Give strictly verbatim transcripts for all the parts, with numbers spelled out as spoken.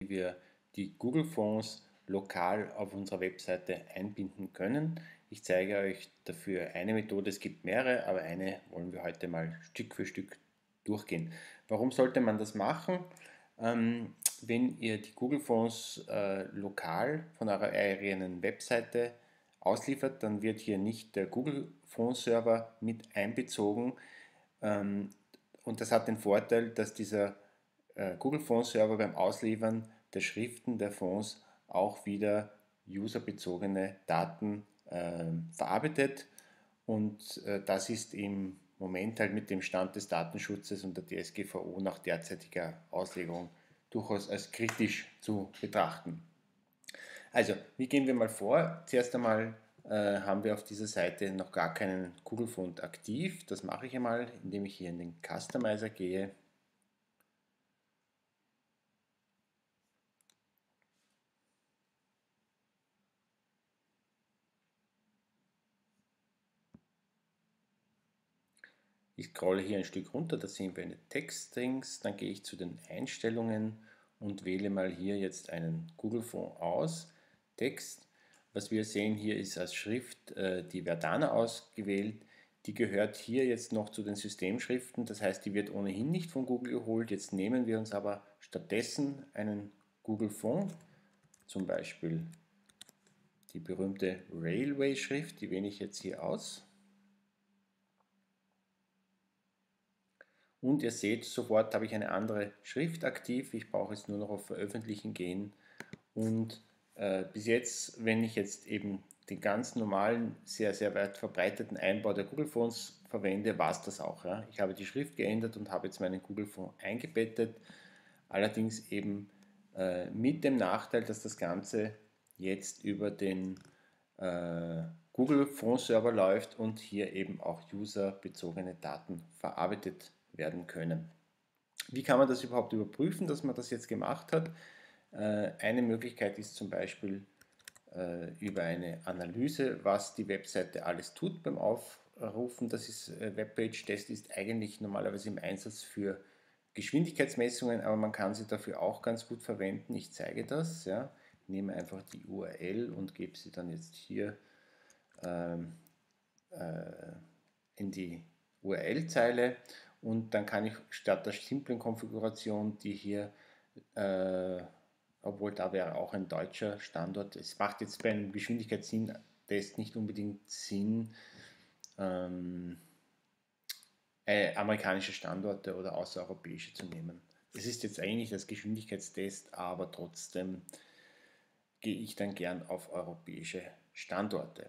wir die Google Fonds lokal auf unserer Webseite einbinden können. Ich zeige euch dafür eine Methode, es gibt mehrere, aber eine wollen wir heute mal Stück für Stück durchgehen. Warum sollte man das machen? Ähm, wenn ihr die Google Fonds äh, lokal von eurer eigenen Webseite ausliefert, dann wird hier nicht der Google Fonds Server mit einbezogen. Ähm, und das hat den Vorteil, dass dieser äh, Google Fonds Server beim Ausliefern der Schriften der Fonds auch wieder userbezogene Daten äh, verarbeitet, und äh, das ist im Moment halt mit dem Stand des Datenschutzes und der D S G V O nach derzeitiger Auslegung durchaus als kritisch zu betrachten. Also, wie gehen wir mal vor? Zuerst einmal äh, haben wir auf dieser Seite noch gar keinen Google Font aktiv. Das mache ich einmal, indem ich hier in den Customizer gehe. Ich scrolle hier ein Stück runter, da sehen wir eine Textstrings, dann gehe ich zu den Einstellungen und wähle mal hier jetzt einen Google Font aus, Text. Was wir sehen hier ist als Schrift äh, die Verdana ausgewählt, die gehört hier jetzt noch zu den Systemschriften, das heißt, die wird ohnehin nicht von Google geholt. Jetzt nehmen wir uns aber stattdessen einen Google Font, zum Beispiel die berühmte Railway-Schrift, die wähle ich jetzt hier aus. Und ihr seht, sofort habe ich eine andere Schrift aktiv. Ich brauche jetzt nur noch auf Veröffentlichen gehen. Und äh, bis jetzt, wenn ich jetzt eben den ganz normalen, sehr, sehr weit verbreiteten Einbau der Google Fonts verwende, war es das auch. Ja. Ich habe die Schrift geändert und habe jetzt meinen Google Font eingebettet. Allerdings eben äh, mit dem Nachteil, dass das Ganze jetzt über den äh, Google Fonts Server läuft und hier eben auch userbezogene Daten verarbeitet werden können. Wie kann man das überhaupt überprüfen, dass man das jetzt gemacht hat? Äh, eine Möglichkeit ist zum Beispiel äh, über eine Analyse, was die Webseite alles tut beim Aufrufen. Das ist äh, Webpage-Test ist eigentlich normalerweise im Einsatz für Geschwindigkeitsmessungen, aber man kann sie dafür auch ganz gut verwenden. Ich zeige das. Ja. Ich nehme einfach die U R L und gebe sie dann jetzt hier ähm, äh, in die U R L-Zeile, und dann kann ich statt der simplen Konfiguration, die hier, äh, obwohl da wäre auch ein deutscher Standort, es macht jetzt bei einem Geschwindigkeitstest nicht unbedingt Sinn, ähm, äh, amerikanische Standorte oder außereuropäische zu nehmen. Es ist jetzt eigentlich das Geschwindigkeitstest, aber trotzdem gehe ich dann gern auf europäische Standorte.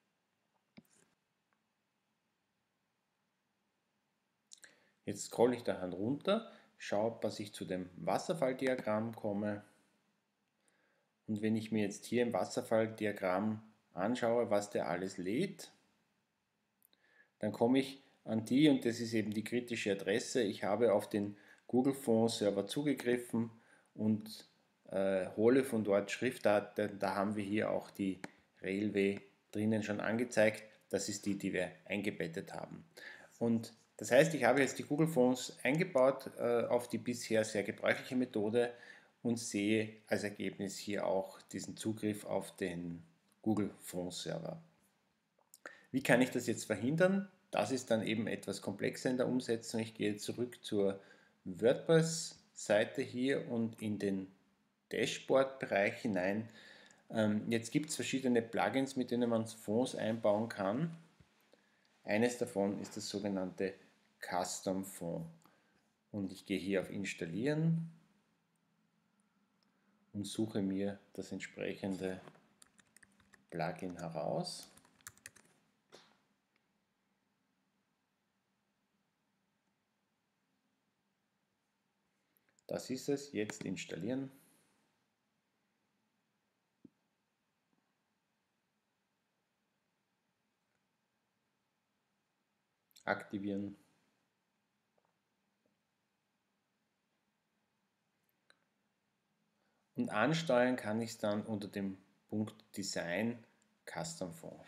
Jetzt scrolle ich daran runter, schaue, dass ich zu dem Wasserfalldiagramm komme. Und wenn ich mir jetzt hier im Wasserfalldiagramm anschaue, was der alles lädt, dann komme ich an die, und das ist eben die kritische Adresse. Ich habe auf den Google Fonts Server zugegriffen und äh, hole von dort Schriftdaten. Da haben wir hier auch die Railway drinnen schon angezeigt. Das ist die, die wir eingebettet haben. Und das heißt, ich habe jetzt die Google Fonts eingebaut äh, auf die bisher sehr gebräuchliche Methode und sehe als Ergebnis hier auch diesen Zugriff auf den Google Fonts Server. Wie kann ich das jetzt verhindern? Das ist dann eben etwas komplexer in der Umsetzung. Ich gehe zurück zur WordPress-Seite hier und in den Dashboard-Bereich hinein. Ähm, jetzt gibt es verschiedene Plugins, mit denen man Fonds einbauen kann. Eines davon ist das sogenannte Custom Font. Und ich gehe hier auf Installieren und suche mir das entsprechende Plugin heraus. Das ist es, jetzt installieren. Aktivieren. Und ansteuern kann ich es dann unter dem Punkt Design Custom Font.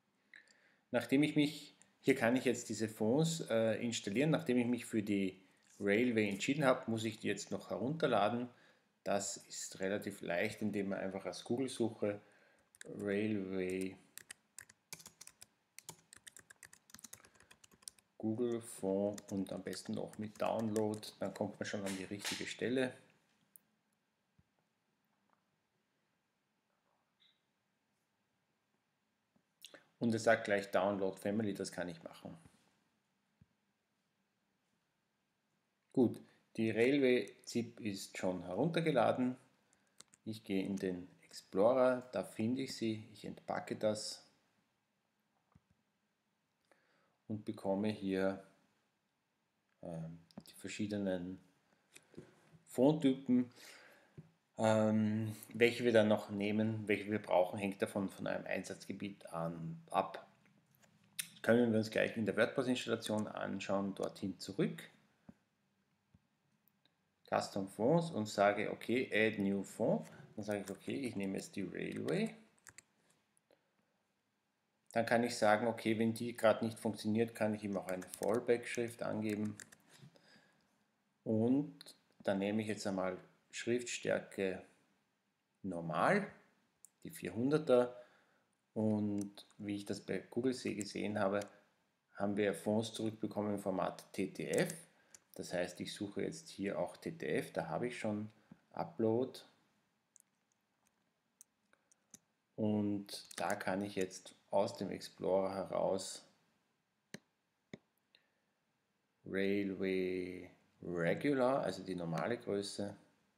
Nachdem ich mich, hier kann ich jetzt diese Fonts äh, installieren, nachdem ich mich für die Railway entschieden habe, muss ich die jetzt noch herunterladen. Das ist relativ leicht, indem man einfach als Google-Suche Railway Google Phone und am besten noch mit Download, dann kommt man schon an die richtige Stelle. Und es sagt gleich Download Family, das kann ich machen. Gut, die Railway-Zip ist schon heruntergeladen. Ich gehe in den Explorer, da finde ich sie, ich entpacke das und bekomme hier ähm, die verschiedenen Phone-Typen. Ähm, welche wir dann noch nehmen, welche wir brauchen, hängt davon von einem Einsatzgebiet an, ab. Können wir uns gleich in der WordPress-Installation anschauen, dorthin zurück. Custom Fonts und sage, okay, Add New Font. Dann sage ich, okay, ich nehme jetzt die Railway. Dann kann ich sagen, okay, wenn die gerade nicht funktioniert, kann ich ihm auch eine Fallback-Schrift angeben. Und dann nehme ich jetzt einmal Schriftstärke normal, die vierhunderter. Und wie ich das bei Google gesehen habe, haben wir Fonts zurückbekommen im Format T T F. Das heißt, ich suche jetzt hier auch T T F, da habe ich schon Upload. Und da kann ich jetzt aus dem Explorer heraus Railway Regular, also die normale Größe,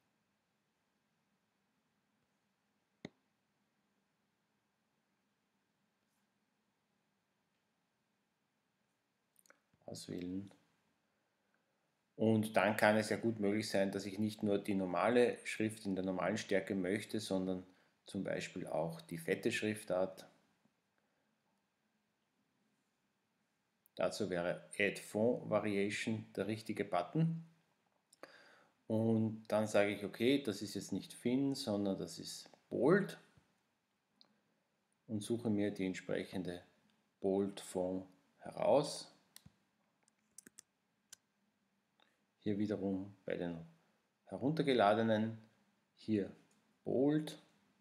auswählen. Und dann kann es ja gut möglich sein, dass ich nicht nur die normale Schrift in der normalen Stärke möchte, sondern zum Beispiel auch die fette Schriftart. Dazu wäre Add Font Variation der richtige Button. Und dann sage ich, okay, das ist jetzt nicht Thin, sondern das ist Bold. Und suche mir die entsprechende Bold Font heraus. Hier wiederum bei den heruntergeladenen, hier Bold.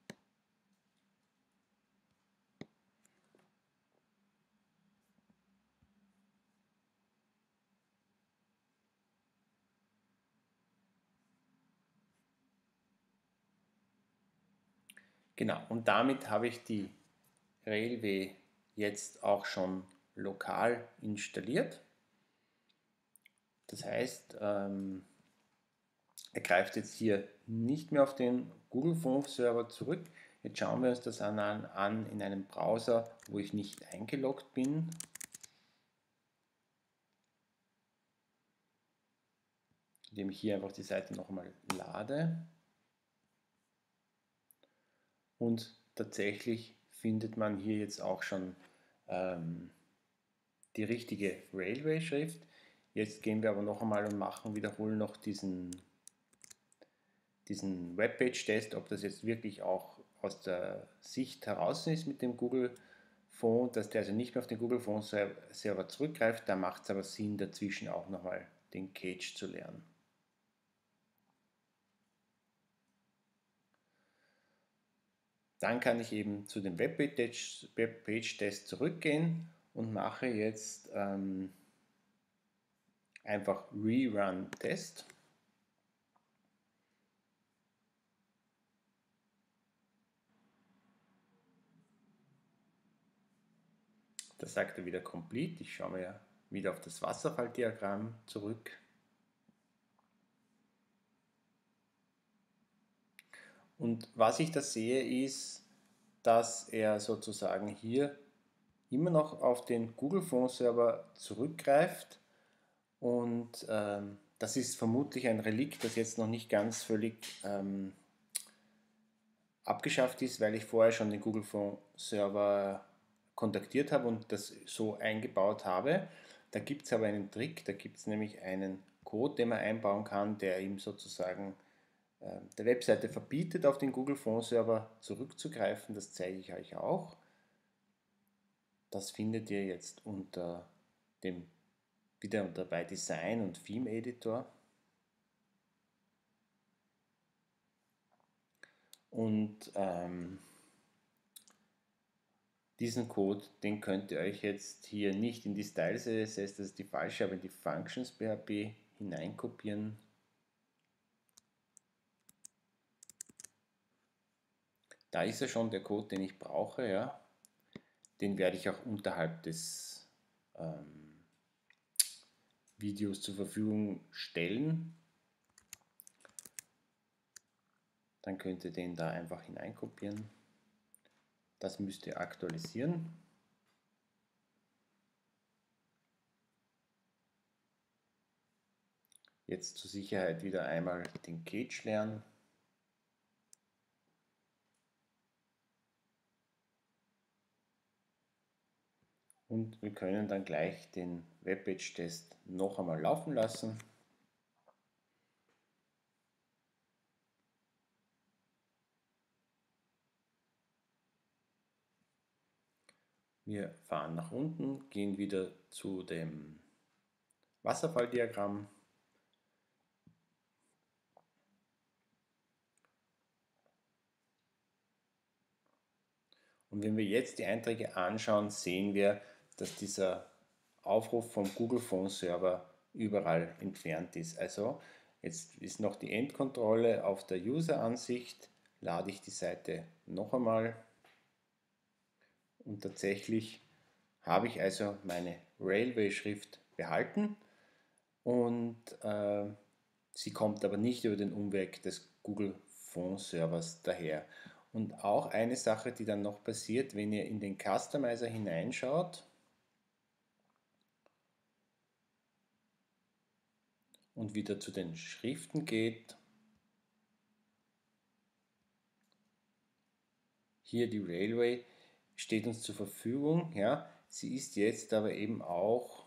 Genau, und damit habe ich die Railway jetzt auch schon lokal installiert. Das heißt, ähm, er greift jetzt hier nicht mehr auf den Google Phone Server zurück. Jetzt schauen wir uns das an, an in einem Browser, wo ich nicht eingeloggt bin. Indem ich hier einfach die Seite nochmal lade. Und tatsächlich findet man hier jetzt auch schon ähm, die richtige Railway-Schrift. Jetzt gehen wir aber noch einmal und machen, wiederholen noch diesen, diesen Webpage-Test, ob das jetzt wirklich auch aus der Sicht heraus ist mit dem Google Phone, dass der also nicht mehr auf den Google Phone Server zurückgreift. Da macht es aber Sinn, dazwischen auch nochmal den Cache zu lernen. Dann kann ich eben zu dem Webpage-Test zurückgehen und mache jetzt ähm, einfach Rerun Test. Da sagt er wieder Complete. Ich schaue mir wieder auf das Wasserfalldiagramm zurück. Und was ich da sehe, ist, dass er sozusagen hier immer noch auf den Google Phone Server zurückgreift. Und ähm, das ist vermutlich ein Relikt, das jetzt noch nicht ganz völlig ähm, abgeschafft ist, weil ich vorher schon den Google Phone Server kontaktiert habe und das so eingebaut habe. Da gibt es aber einen Trick, da gibt es nämlich einen Code, den man einbauen kann, der ihm sozusagen äh, der Webseite verbietet, auf den Google Phone Server zurückzugreifen. Das zeige ich euch auch. Das findet ihr jetzt unter dem wieder dabei Design und Theme Editor. Und ähm, diesen Code, den könnt ihr euch jetzt hier nicht in die Style C S S, das ist die falsche, aber in die Functions P H P hineinkopieren. Da ist ja schon der Code, den ich brauche, ja. Den werde ich auch unterhalb des ähm, Videos zur Verfügung stellen. Dann könnt ihr den da einfach hineinkopieren. Das müsst ihr aktualisieren. Jetzt zur Sicherheit wieder einmal den Cage lernen. Und wir können dann gleich den Webpage-Test noch einmal laufen lassen. Wir fahren nach unten, gehen wieder zu dem Wasserfalldiagramm. Und wenn wir jetzt die Einträge anschauen, sehen wir, dass dieser Aufruf vom Google Phone Server überall entfernt ist. Also jetzt ist noch die Endkontrolle auf der User-Ansicht. Lade ich die Seite noch einmal und tatsächlich habe ich also meine Railway-Schrift behalten und äh, sie kommt aber nicht über den Umweg des Google Phone Servers daher. Und auch eine Sache, die dann noch passiert, wenn ihr in den Customizer hineinschaut und wieder zu den Schriften geht, hier die Railway steht uns zur Verfügung, ja, sie ist jetzt aber eben auch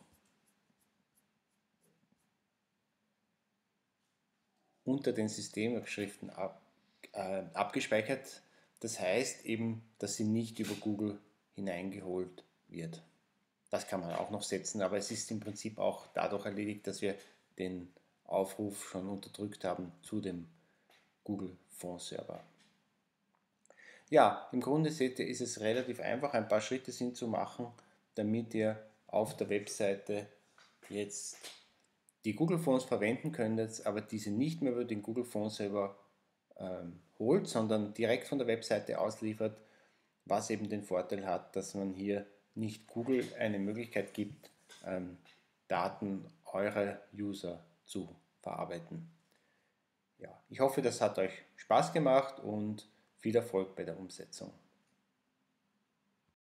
unter den Systemschriften ab, äh, abgespeichert. Das heißt eben, dass sie nicht über Google hineingeholt wird. Das kann man auch noch setzen, aber es ist im Prinzip auch dadurch erledigt, dass wir den Aufruf schon unterdrückt haben zu dem Google Phone Server. Ja, im Grunde seht ihr, ist es relativ einfach, ein paar Schritte sind zu machen, damit ihr auf der Webseite jetzt die Google Phones verwenden könnt, aber diese nicht mehr über den Google Phone Server ähm, holt, sondern direkt von der Webseite ausliefert, was eben den Vorteil hat, dass man hier nicht Google eine Möglichkeit gibt, ähm, Daten eurer User zu verarbeiten. Ja, ich hoffe, das hat euch Spaß gemacht und viel Erfolg bei der Umsetzung.